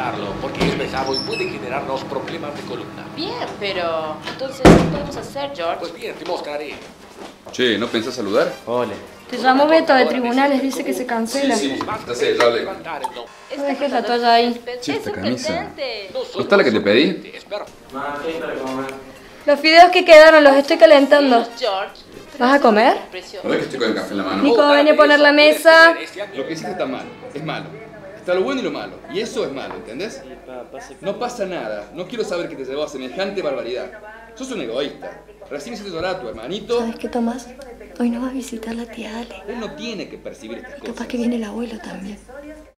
evitarlo, porque es pesado y puede generarnos problemas de columna. Bien, pero entonces, ¿qué podemos hacer, George? Pues bien, te mostraré. Che, ¿no pensás saludar? Hola. Te llamó Beto de tribunales, dice que se cancela. Sí, ya sé, ya hablé. No dejes la toalla ahí. Che, esta camisa. Sorprendente. ¿No está la que te pedí? Los fideos que quedaron los estoy calentando. George. ¿Vas a comer? ¿No ves que estoy con el café en la mano? Nico, ven a poner la mesa. Lo que hiciste está mal, es malo. Está lo bueno y lo malo. Y eso es malo, ¿entendés? No pasa nada. No quiero saber que te llevó a semejante barbaridad. Sos un egoísta. Recién hiciste llorar a tu hermanito. ¿Sabes qué, Tomás? Hoy no va a visitar la tía Ale. Él no tiene que percibir estas Y cosas. capaz que viene el abuelo también.